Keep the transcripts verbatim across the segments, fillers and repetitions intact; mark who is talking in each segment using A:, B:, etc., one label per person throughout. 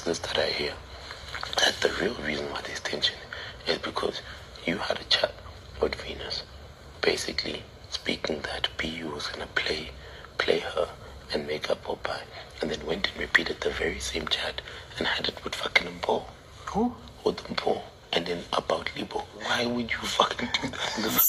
A: is this that I hear? That the real reason why there's tension is because you had a chat with Venus, basically speaking that B was gonna play, play her and make up or buy, and then went and repeated the very same chat and had it with fucking Mpo.
B: Who?
A: With Mpo. And then about Libo. Why would you fucking do that?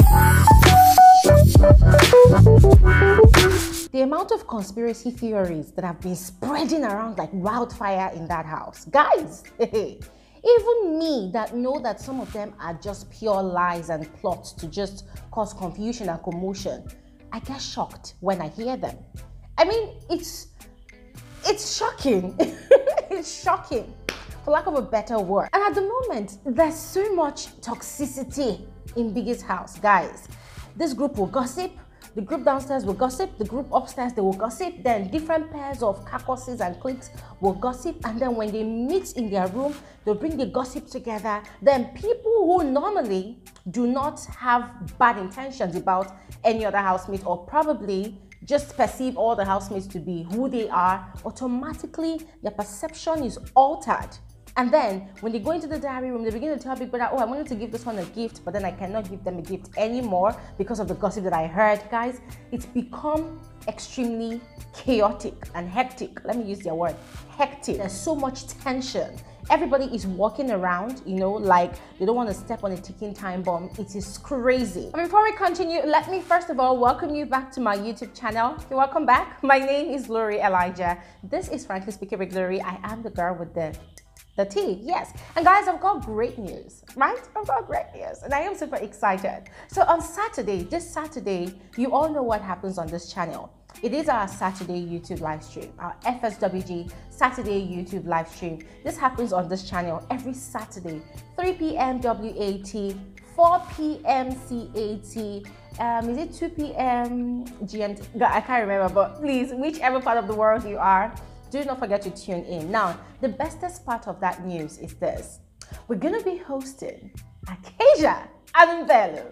B: The amount of conspiracy theories that have been spreading around like wildfire in that house. Guys, even me that know that some of them are just pure lies and plots to just cause confusion and commotion, I get shocked when I hear them. I mean, it's, it's shocking. It's shocking, for lack of a better word. And at the moment, there's so much toxicity in Biggie's house, guys. This group will gossip, the group downstairs will gossip, the group upstairs, they will gossip, then different pairs of caucuses and cliques will gossip, and then when they meet in their room, they'll bring the gossip together. Then people who normally do not have bad intentions about any other housemate, or probably just perceive all the housemates to be who they are, automatically their perception is altered. And then when they go into the diary room, they begin to tell Big Brother, oh, I wanted to give this one a gift, but then I cannot give them a gift anymore because of the gossip that I heard. Guys, it's become extremely chaotic and hectic. Let me use their word, hectic. There's so much tension. Everybody is walking around, you know, like they don't want to step on a ticking time bomb. It is crazy. But before we continue, let me first of all welcome you back to my YouTube channel. You're welcome back. My name is Lori Elijah. This is Frankly Speaking with Lori. I am the girl with the The tea, yes. And guys, I've got great news, right? I've got great news and I am super excited. So on Saturday, this Saturday, you all know what happens on this channel. It is our Saturday YouTube live stream, our F S W G Saturday YouTube live stream. This happens on this channel every Saturday, three p m W A T, four p m C A T, um, is it two p m G M T? I can't remember, but please, whichever part of the world you are, do not forget to tune in. Now, the bestest part of that news is this. We're going to be hosting Acacia and Mvelo.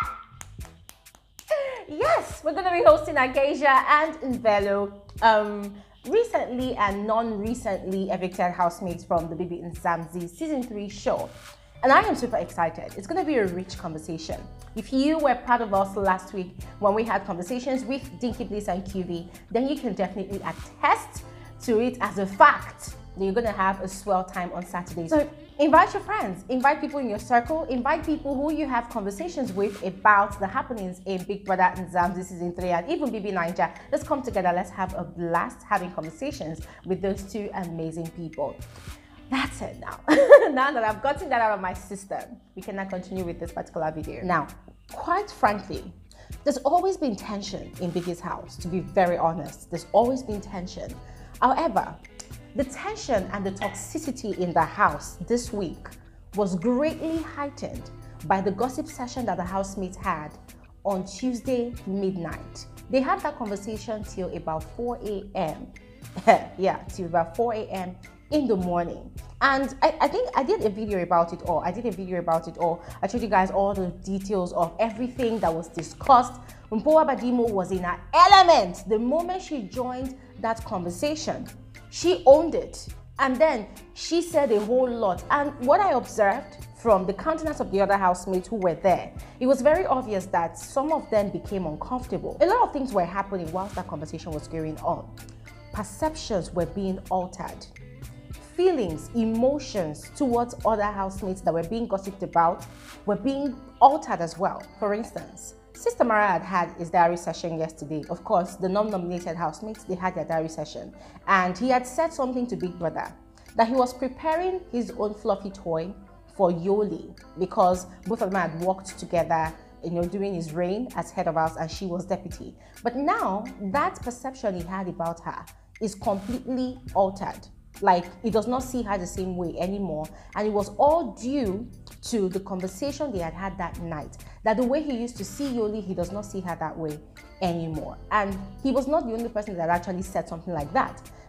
B: Yes, we're going to be hosting Acacia and Mvelo, um, recently and non-recently evicted housemates from the Bbmzansi season three show. And I am super excited. It's going to be a rich conversation. If you were part of us last week when we had conversations with Dinky Bliss and Q V, then you can definitely attest to it as a fact that you're going to have a swell time on Saturday. So invite your friends, invite people in your circle, invite people who you have conversations with about the happenings in Big Brother and Mzansi season three and even B B Niger. Let's come together, let's have a blast having conversations with those two amazing people. That's it now. Now that I've gotten that out of my system, we can now continue with this particular video. Now, quite frankly, there's always been tension in Biggie's house, to be very honest. There's always been tension. However, the tension and the toxicity in the house this week was greatly heightened by the gossip session that the housemates had on Tuesday midnight. They had that conversation till about four a m yeah, till about four a m in the morning. And I, I think I did a video about it all. I did a video about it all. I showed you guys all the details of everything that was discussed. Mpoa Badimo was in her element the moment she joined that conversation. She owned it. And then she said a whole lot. And what I observed from the countenance of the other housemates who were there, it was very obvious that some of them became uncomfortable. A lot of things were happening whilst that conversation was going on. Perceptions were being altered. Feelings, emotions towards other housemates that were being gossiped about were being altered as well. For instance, Sister Mara had had his diary session yesterday. Of course, the non-nominated housemates, they had their diary session. And he had said something to Big Brother, that he was preparing his own fluffy toy for Yoli because both of them had worked together, you know, during his reign as head of house and she was deputy. But now, that perception he had about her is completely altered. Like, he does not see her the same way anymore. And it was all due to the conversation they had had that night. That the way he used to see Yoli, he does not see her that way anymore. And he was not the only person that actually said something like that.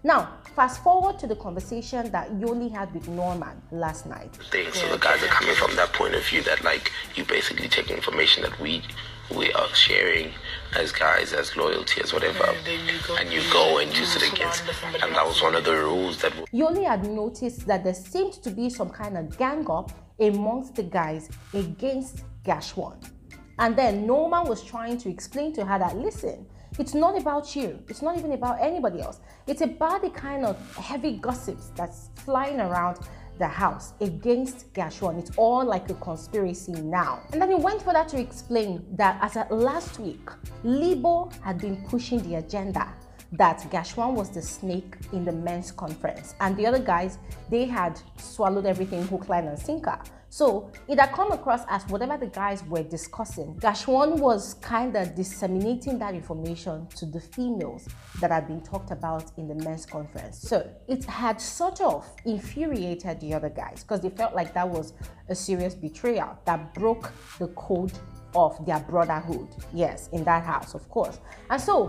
B: Now, fast forward to the conversation that Yoli had with Norman last night.
A: Thing. So the guys are coming from that point of view that like you basically take information that we we are sharing as guys, as loyalty, as whatever, and, you go, and you go and use it against. And that was one of the rules that
B: Yoli had noticed that there seemed to be some kind of gang up amongst the guys against Gash one. And then Norman was trying to explain to her that, listen, it's not about you. It's not even about anybody else. It's about the kind of heavy gossips that's flying around the house against Gash one. It's all like a conspiracy now. And then he went further to explain that as of last week, Libo had been pushing the agenda that Gash one was the snake in the men's conference. And the other guys, they had swallowed everything hook, line, and sinker. So it had come across as whatever the guys were discussing, Gash one was kind of disseminating that information to the females that had been talked about in the men's conference. So it had sort of infuriated the other guys because they felt like that was a serious betrayal that broke the code of their brotherhood. Yes, in that house, of course. And so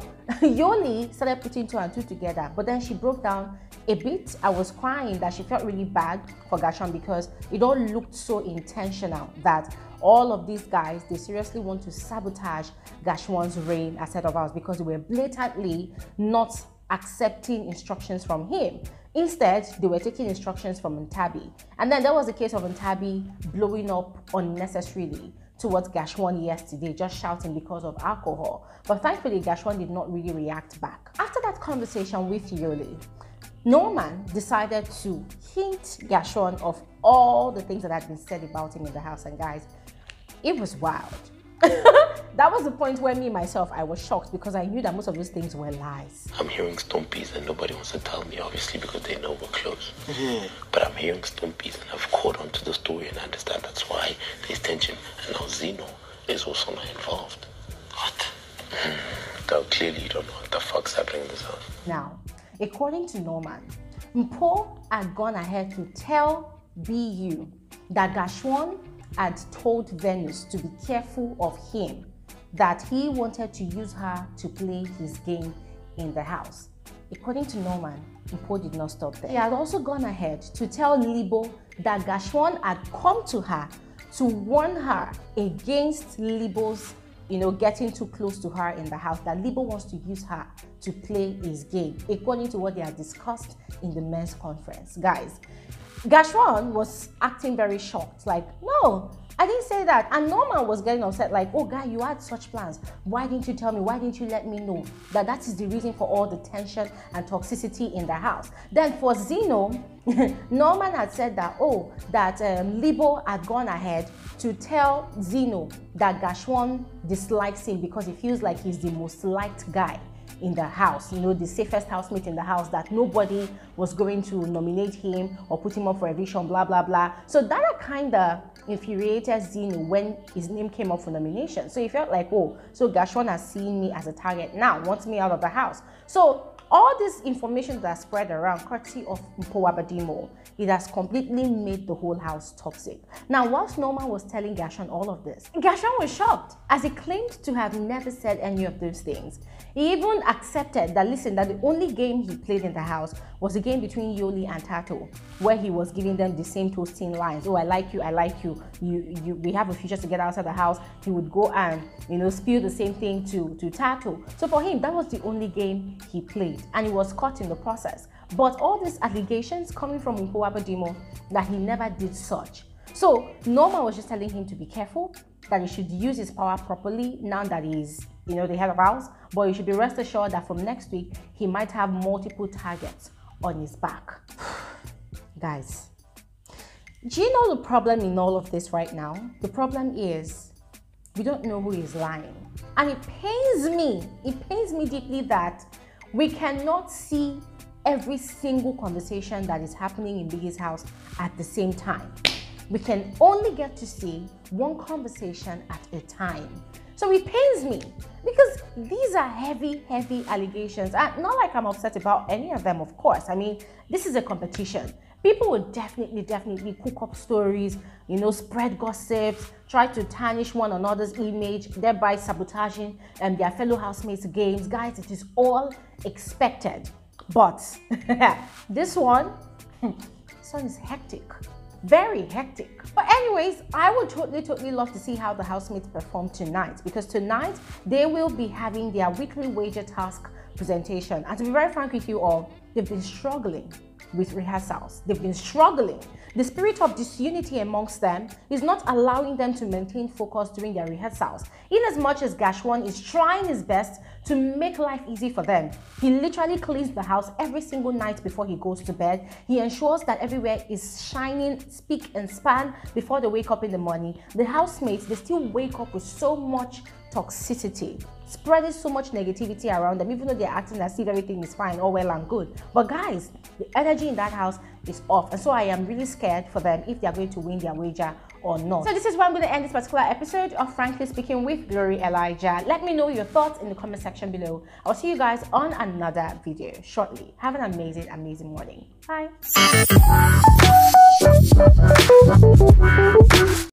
B: Yoli started putting two and two together, but then she broke down a bit. I was crying that she felt really bad for Gash one because it all looked so intentional that all of these guys, they seriously want to sabotage Gash one's reign as head of house because they were blatantly not accepting instructions from him. Instead, they were taking instructions from Ntabi. And then there was a case of Ntabi blowing up unnecessarily towards Gash one yesterday, just shouting because of alcohol. But thankfully, Gash one did not really react back. After that conversation with Yoli, Norman decided to hint Gash one of all the things that had been said about him in the house. And guys, it was wild. That was the point where me, myself, I was shocked because I knew that most of those things were lies.
A: I'm hearing stompies and nobody wants to tell me, obviously, because they know we're close. Mm-hmm. But I'm hearing stompies and I've caught on to the story and I understand that's why there's tension. And now Zeno is also not involved. What? Girl, clearly you don't know what the fuck's happening in this house.
B: Now, according to Norman, Mpo had gone ahead to tell B U that Gash one had told Venus to be careful of him, that he wanted to use her to play his game in the house. According to Norman, Mpo did not stop there. He had also gone ahead to tell Libo that Gash one had come to her to warn her against Libo's, you know, getting too close to her in the house, that Libo wants to use her to play his game, according to what they had discussed in the men's conference. Guys, Gash one was acting very shocked, like, no, I didn't say that. And Norman was getting upset, like, oh, guy, you had such plans. Why didn't you tell me? Why didn't you let me know that that is the reason for all the tension and toxicity in the house? Then for Zeno, Norman had said that, oh, that um, Libo had gone ahead to tell Zeno that Gash one dislikes him because he feels like he's the most liked guy in the house, you know, the safest housemate in the house, that nobody was going to nominate him or put him up for eviction, blah, blah, blah. So that kind of infuriated Zeno when his name came up for nomination. So he felt like, oh, so Gash one has seen me as a target now, wants me out of the house. So all this information that spread around, courtesy of Mpo, it has completely made the whole house toxic. Now, whilst Norman was telling Gash one all of this, Gash one was shocked as he claimed to have never said any of those things. He even accepted that, listen, that the only game he played in the house was a game between Yoli and Tato, where he was giving them the same toasting lines. Oh, I like you, I like you, you, you we have a future together outside the house. He would go and, you know, spew the same thing to, to Tato. So for him, that was the only game he played, and he was caught in the process. But all these allegations coming from Mpo that he never did such. So Norman was just telling him to be careful, that he should use his power properly now that he's, you know, the head of house, but you should be rest assured that from next week, he might have multiple targets on his back. Guys, do you know the problem in all of this right now? The problem is we don't know who is lying. And it pains me, it pains me deeply that we cannot see every single conversation that is happening in Biggie's house at the same time. We can only get to see one conversation at a time. So it pains me because these are heavy, heavy allegations. And not like I'm upset about any of them, of course. I mean, this is a competition. People will definitely, definitely cook up stories, you know, spread gossips, try to tarnish one another's image, thereby sabotaging um, their fellow housemates' games. Guys, it is all expected. But this one, this one is hectic. Very hectic. But anyways, I would totally, totally love to see how the housemates perform tonight, because tonight they will be having their weekly wager task presentation. And to be very frank with you all, they've been struggling with rehearsals. They've been struggling. The spirit of disunity amongst them is not allowing them to maintain focus during their rehearsals. In as much as GASH one is trying his best to make life easy for them, he literally cleans the house every single night before he goes to bed. He ensures that everywhere is shining, spick and span before they wake up in the morning. The housemates, they still wake up with so much toxicity, spreading so much negativity around them, even though they're acting as if everything is fine, all well and good. But guys, the energy in that house is off, and so I am really scared for them if they are going to win their wager or not. So this is where I'm going to end this particular episode of Frankly Speaking with Glory Elijah. Let me know your thoughts in the comment section below. I'll see you guys on another video shortly. Have an amazing, amazing morning. Bye.